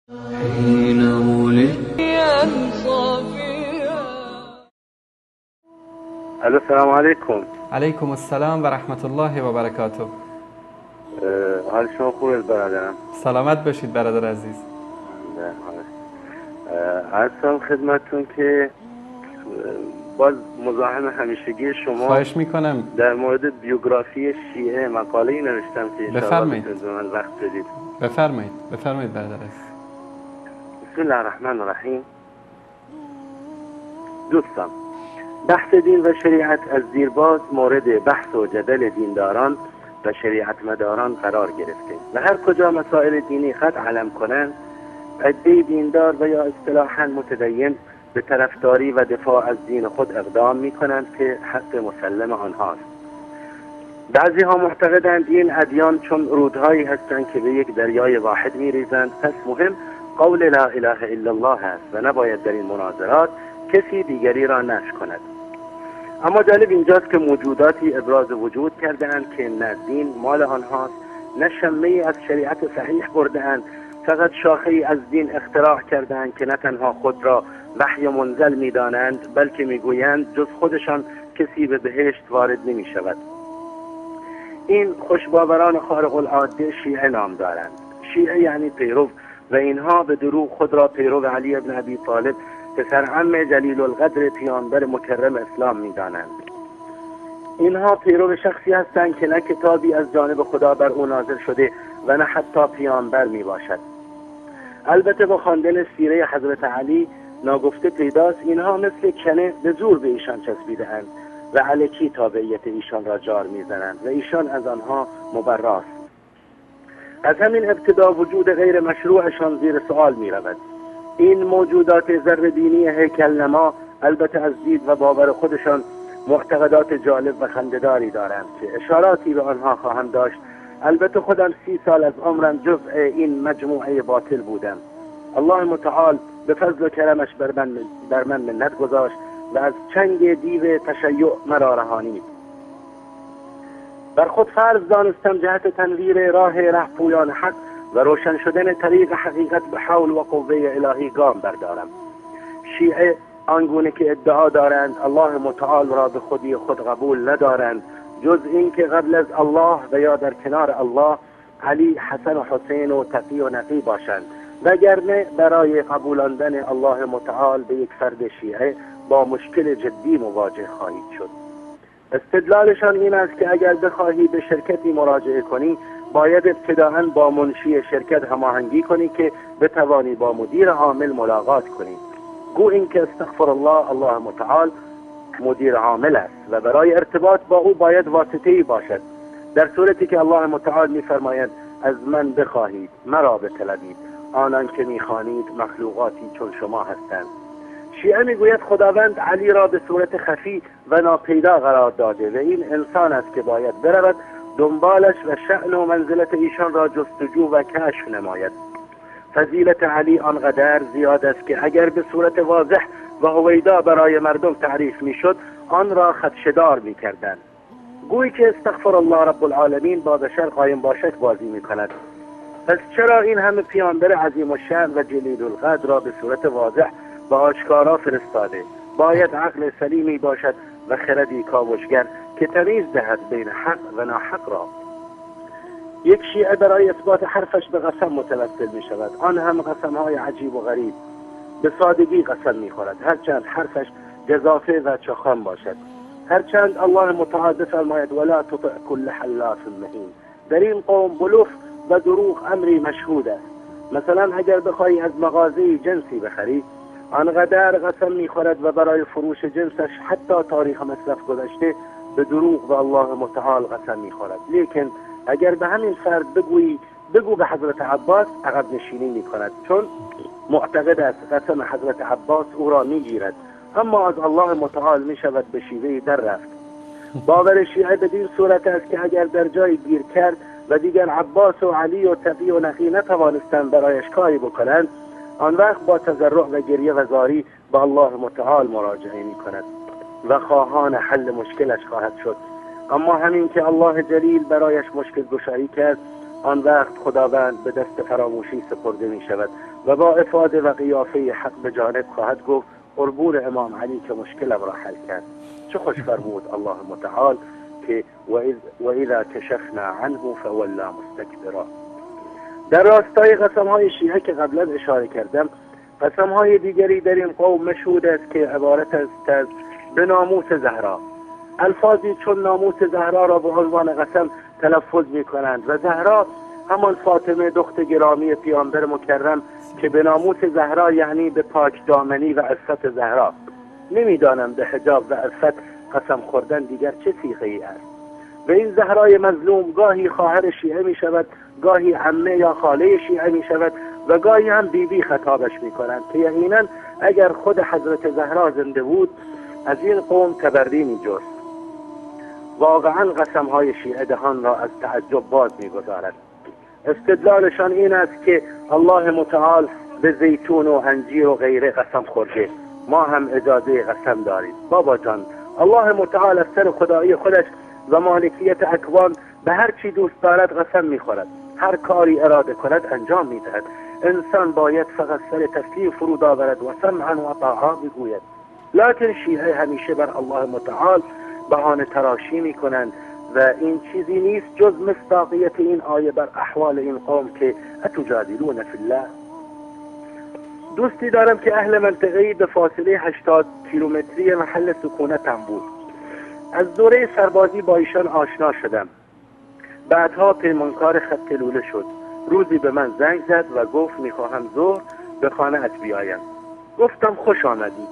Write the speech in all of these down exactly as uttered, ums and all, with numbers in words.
حين ولدت الو السلام علیکم. علیکم السلام و رحمت الله و برکاته. حال شما خوبه برادرم؟ سلامت باشید برادر عزیز. عرضم خدمتتون که باز مزاحم همیشگی شما خواهش میکنم. در مورد بیوگرافی شیعه مقاله ای نوشتم که بفرمایید. من وقت بدید. بفرمایید بفرمایید برادر عزیز. بسم الله الرحمن الرحیم. دوستان، بحث دین و شریعت از دیرباز مورد بحث و جدل دینداران و شریعت مداران قرار گرفته و هر کجا مسائل دینی خط علم کنند، عده دیندار و یا اصطلاحاً متدین به طرفداری و دفاع از دین خود اقدام می کنند که حق مسلم آنهاست. بعضی ها معتقدند این ادیان چون رودهایی هستند که به یک دریای واحد می ریزند، پس مهم قول لا اله الا الله است و نباید در این مناظرات کسی دیگری را نفی کند. اما جالب اینجاست که موجوداتی ابراز وجود کرده‌اند که نه دین مال آنهاست، نه شمه‌ای از شریعت صحیح برده‌اند، فقط شاخه‌ای از دین اختراع کرده‌اند که نه تنها خود را وحی منزل می‌دانند، بلکه می‌گویند جز خودشان کسی به بهشت وارد نمی‌شود. این خوشباوران خارق العاده شیعه نام دارند. شیعه یعنی پیرو، و اینها به دروغ خود را پیرو علی ابن ابی طالب پسر عم جلیل القدر پیامبر مکرم اسلام می‌دانند. اینها پیرو شخصی هستند که نه کتابی از جانب خدا بر او نازل شده و نه حتی پیامبر می باشد. البته با خواندن سیره حضرت علی ناگفته پیداست اینها مثل کنه به زور به ایشان چسبیده اند و الکی تابعیت ایشان را جار میزنند و ایشان از آنها مبراست. از همین ابتدا وجود غیر مشروعشان زیر سوال می رود. این موجودات ذره‌بینی هیکل نما البته از دید و باور خودشان معتقدات جالب و خنده‌داری دارند که اشاراتی به آنها خواهم داشت. البته خودم سی سال از عمرم جزء این مجموعه باطل بودم. الله متعال به فضل و کرمش بر من, بر من منت گذاشت و از چنگ دیو تشیع مرا رهانید. بر خود فرض دانستم جهت تنویر راه رهپویان حق و روشن شدن طریق حقیقت به حول و قوه الهی گام بردارم. شیعه آنگونه که ادعا دارند الله متعال را به خودی خود قبول ندارند، جز این که قبل از الله و یا در کنار الله علی، حسن و حسین و تقی و نقی باشند، وگرنه برای قبولاندن الله متعال به یک فرد شیعه با مشکل جدی مواجه خواهید شد. استدلالشان این است که اگر بخواهی به شرکتی مراجعه کنی باید ابتداءً با منشی شرکت هماهنگی کنی که بتوانی با مدیر عامل ملاقات کنی. گو این که استغفر الله الله متعال مدیر عامل است و برای ارتباط با او باید واسطه‌ای باشد، در صورتی که الله متعال می‌فرماید از من بخواهید مرا بطلبید، آنان که می‌خوانید مخلوقاتی چون شما هستند. شیعه میگوید خداوند علی را به صورت خفی و ناپیدا قرار داده و این انسان است که باید برود دنبالش و شأن و منزلت ایشان را جستجو و کشف نماید. فضیلت علی آنقدر زیاد است که اگر به صورت واضح و هویدا برای مردم تعریف میشد آن را خدشه‌دار میکردند. گویی که استغفر الله رب العالمین با بشر قایم باشد بازی میکند. پس چرا این همه پیامبر عظیم الشأن و جلیل القدر را به صورت واضح و آشکارا فرستاده؟ باید عقل سلیمی باشد و خردی کاوشگر که تمیز دهد بین حق و ناحق را. یک شیعه برای اثبات حرفش به قسم متوسل می شود، آن هم قسمهای عجیب و غریب. به سادگی قسم می خورد هرچند حرفش گزافه و چخان باشد، هرچند الله متعال بفرماید ولا تطع كل حلاف مهین. در این قوم بلوف و دروغ امری مشهود است. مثلا اگر بخواهی از مغازه جنسی بخری آنقدر قسم می خورد و برای فروش جنسش حتی تاریخ مصرف گذشته به دروغ و الله متعال قسم می خورد. لیکن اگر به همین فرد بگویی بگو به حضرت عباس، عقب نشینی می کند، چون معتقد است قسم حضرت عباس او را می گیرد، اما از الله متعال می شود به شیوهی در رفت. باور شیعه بدین صورت است که اگر در جای گیر کرد و دیگر عباس و علی و تقی و نقی نتوانستند برایش کاری بکنند، آن وقت با تضرع و گریه و زاری به الله متعال مراجعه می کند و خواهان حل مشکلش خواهد شد. اما همین که الله جلیل برایش مشکل گشایی کرد، آن وقت خداوند به دست فراموشی سپرده می شود و با افاده و قیافه حق به جانب خواهد گفت قربون امام علی که مشکلم را حل کرد. چه خوش فرمود الله متعال که و اذا کشفنا عنه فولا مستکبرا. در راستای قسم های شیعه که قبلا اشاره کردم، قسم های دیگری در این قوم مشهود است که عبارت است از به ناموس زهرا. الفاظی چون ناموس زهرا را به عنوان قسم تلفظ می کنند و زهرا همان فاطمه دختر گرامی پیامبر مکرم که به ناموس زهرا یعنی به پاک دامنی و عفت زهرا. نمیدانم به حجاب و عفت قسم خوردن دیگر چه صیغه ای است. و این زهرای مظلوم گاهی خواهر شیعه می شود، گاهی عمه یا خاله شیعه می شود و گاهی هم بیبی بی خطابش می کنند که یقینا اگر خود حضرت زهرا زنده بود از این قوم تبری می جست. واقعا قسم های شیعه دهان را از تعجب باز می گذارد. استدلالشان این است که الله متعال به زیتون و انجیر و غیره قسم خورده، ما هم اجازه قسم داریم. بابا جان، الله متعال از سر خدایی خودش و مالکیت اکوان به هر چی دوست دارد قسم میخورد، هر کاری اراده کند انجام میدهد. انسان باید فقط سر تسلیم فرود آورد و سمعا و طاعا بگوید. لکن شیعه همیشه بر الله متعال بهانه تراشی میکنند و این چیزی نیست جز مصداقیت این آیه بر احوال این قوم که اتجادلون فی الله. دوستی دارم که اهل منطقه‌ای به فاصله هشتاد کیلومتری محل سکونتم بود. از دوره سربازی با ایشان آشنا شدم. بعدها پیمانکار خط لوله شد. روزی به من زنگ زد و گفت میخواهم ظهر به خانه ات بیایم. گفتم خوش آمدی.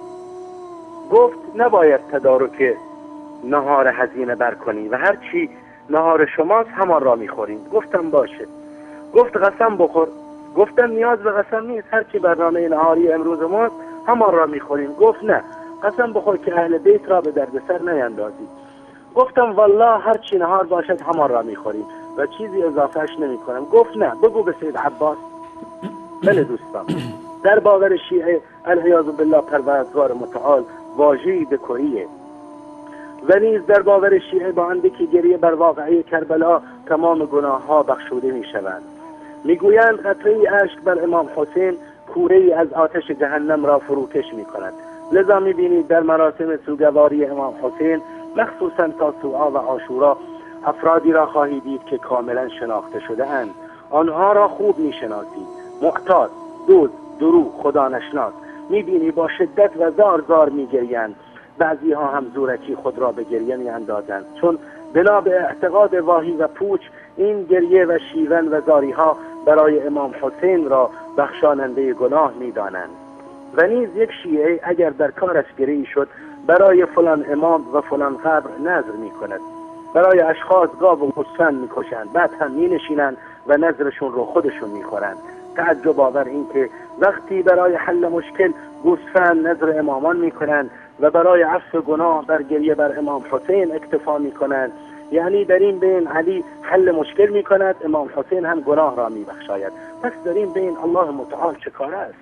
گفت نباید تدارک نهار هزینه بر کنی و هر چی نهار شماست همان را میخوریم. گفتم باشه. گفت قسم بخور. گفتم نیاز به قسم نیست، هر چی برنامه نهاری امروز ماست همان را میخوریم. گفت نه، قسم بخور که اهل بیت را به دردسر نیندازی. گفتم والله هر چی نهار باشد همان را میخوریم و چیزی اضافهش نمی کنم. گفت نه، بگو به سید عباس. بله دوستان، در باور شیعه العیاذ بالله پروردگار متعال واژه‌ای به کریه و نیز در باور شیعه با اندکی گریه بر واقعه کربلا تمام گناه ها بخشوده می شوند. می گویند قطره اشک بر امام حسین کوره ای از آتش جهنم را فروکش می کند. لذا می بینید در مراسم سوگواری امام حسین مخصوصا تاسوعا و عاشورا افرادی را خواهید دید که کاملا شناخته شده اند. آنها را خوب می شناسید. معتاد، دود، درو، خدا نشناس. می بینی با شدت و زار زار می گریند. بعضی ها هم زورکی خود را به گریه می اندازند، چون بنا به اعتقاد واهی و پوچ این گریه و شیون و زاری ها برای امام حسین را بخشاننده گناه می دانند. و نیز یک شیعه اگر در کارش گریه شد برای فلان امام و فلان قبر نذر می کند. برای اشخاص گاو و گوسفند می کشند، بعد هم می نشینند و نذرشون رو خودشون می خورند. تعجب آور این که وقتی برای حل مشکل گوسفند نذر امامان می کنند و برای عفو گناه بر گریه بر امام حسین اکتفا می کنند، یعنی در این بین علی حل مشکل می کند، امام حسین هم گناه را می بخشاید. پس در این بین الله متعال چه کار است؟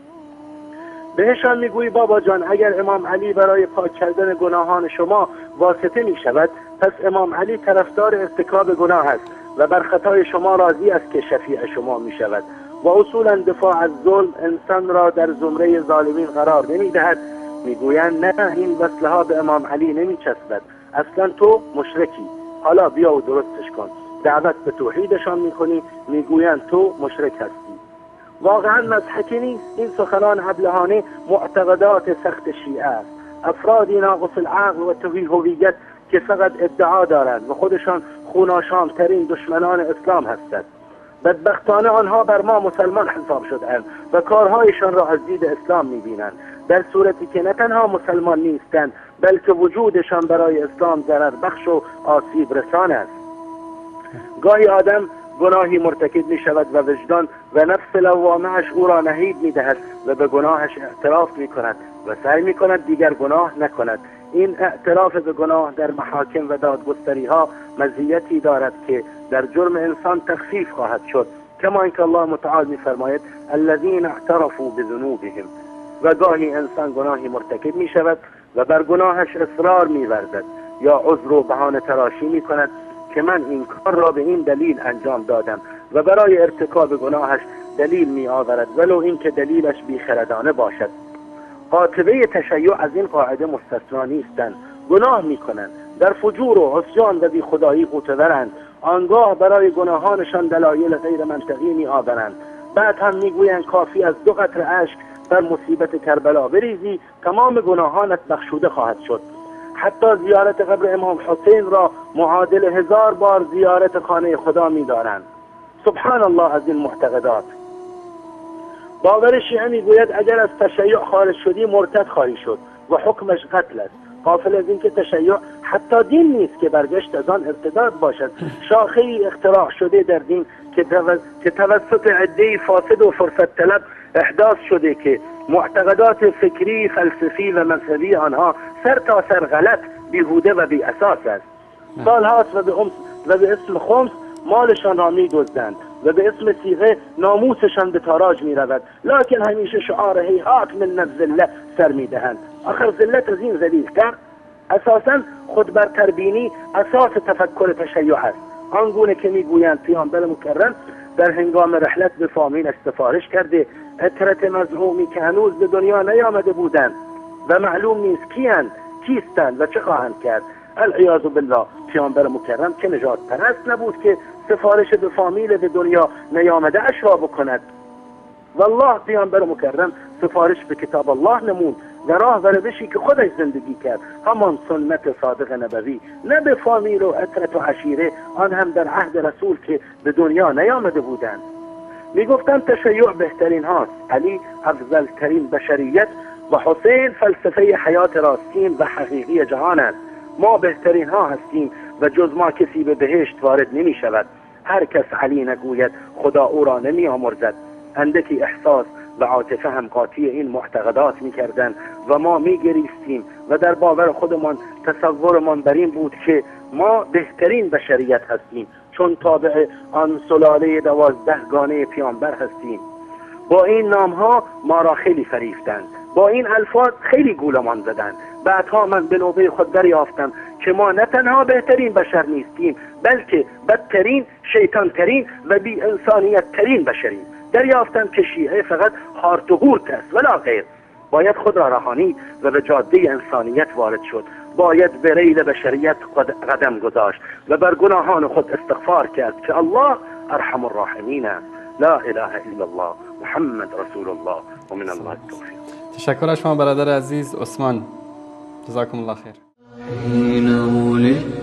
بهشان میگویی بابا جان اگر امام علی برای پاک کردن گناهان شما واسطه می شود، پس امام علی طرفدار ارتکاب گناه است و بر خطای شما راضی است که شفیع شما می شود. و اصولا دفاع از ظلم انسان را در زمره ظالمین قرار نمی دهد. میگویند نه، این وصله ها به امام علی نمی چسبد، اصلا تو مشرکی، حالا بیا و درستش کن. دعوت به توحیدشان میکنی، میگویند تو مشرک هستی. واقعا مضحکی نیست. این سخنان ابلهانه معتقدات سخت شیعه است. افرادی ناقص العقل و توهی هویت که فقط ادعا دارند و خودشان خوناشام ترین دشمنان اسلام هستند. بدبختانه آنها بر ما مسلمان حساب شدند و کارهایشان را از دید اسلام میبینند، در صورتی که نه تنها مسلمان نیستند بلکه وجودشان برای اسلام ضرر بخش و آسیب رسان است. گاهی آدم گناهی مرتکب می شود و وجدان و نفس لوامه‌اش او را نهید می دهد و به گناهش اعتراف می کند و سعی می کند دیگر گناه نکند. این اعتراف به گناه در محاکم و دادگستری ها مزیتی دارد که در جرم انسان تخفیف خواهد شد، کما اینکه الله متعال می فرماید الذین اعترفوا بذنوبهم. و گاهی انسان گناهی مرتکب می شود و بر گناهش اصرار می ورزد یا عذر و بهانه تراشی می کند که من این کار را به این دلیل انجام دادم و برای ارتکاب گناهش دلیل می آورد ولو اینکه دلیلش بیخردانه باشد. قاطبه تشیع از این قاعده مستثنا نیستند. گناه می کنند، در فجور و عصیان و بی خدایی غوطه‌ورند، آنگاه برای گناهانشان دلایل غیر منطقی می آورند. بعد هم میگویند کافی از دو قطره اشک بر مصیبت کربلا بریزی تمام گناهانت بخشوده خواهد شد. حتی زیارت قبر امام حسین را معادل هزار بار زیارت خانه خدا می‌دارند. سبحان الله از این معتقدات. باور شیعه میگوید اگر از تشیع خارج شدی مرتد خواهی شد و حکمش قتل است. غافل از اینکه تشیع حتی دین نیست که برگشت از آن ارتداد باشد، شاخه ای اختراع شده در دین که توسط عده‌ای فاسد و فرصت طلب احداث شده که معتقدات فکری، فلسفی و مذهبی آنها سر تا سر غلط، بیهوده و بی اساس است. سالهاست و به و به اسم خمس مالشان را می دزدند و به اسم صیغه ناموسشان به تاراج می رود، لکن همیشه شعار هیهات من الذله سر می دهند. آخر ذلت از این ذلیل‌تر؟ اساساً خود بر تربینی اساس تفکر تشیع است. آنگونه که میگویند پیامبر مکرم در هنگام رحلت به فامیلش سفارش کرده عطرت مزعومی که هنوز به دنیا نیامده بودند و معلوم نیست کیند، کیستند و چه خواهند کرد. العیاذ بالله پیامبر مکرم که نجات پرست نبود که سفارش به فامیل به دنیا نیامده اش را بکند. والله پیامبر مکرم سفارش به کتاب الله نمود و راه و روشی که خودش زندگی کرد، همان سنت صادق نبوی، نه به فامیل و عطرت و عشیره، آن هم در عهد رسول که به دنیا نیامده بودند. میگفتن تشیع بهترین هاست، علی افضل ترین بشریت و حسین فلسفه حیات راستین و حقیقی جهانند. ما بهترین ها هستیم و جز ما کسی به بهشت وارد نمی شود. هر کس علی نگوید خدا او را نمی آمرزد. اندکی احساس و عاطفه هم قاطی این معتقدات می کردن و ما می گریستیم و در باور خودمان تصورمان بر این بود که ما بهترین بشریت هستیم چون تابع آن سلاله دوازده گانه پیامبر هستیم. با این نام ها ما را خیلی فریفتند، با این الفاظ خیلی گولمان زدند. بعدها من به نوبه خود دریافتم که ما نه تنها بهترین بشر نیستیم بلکه بدترین، شیطان ترین و بی انسانیت ترین بشریم. دریافتم که شیعه فقط هارت و هورت است ولا غیر. باید خود را رهانید و به جاده انسانیت وارد شد. باید به ریل بشریت قدم گذاشت و بر گناهان خود استغفار کرد که الله ارحم الراحمین. لا اله الا الله محمد رسول الله و من الله التوفیق. تشکر از شما برادر عزیز عثمان. جزاکم الله خیر. حين ولدت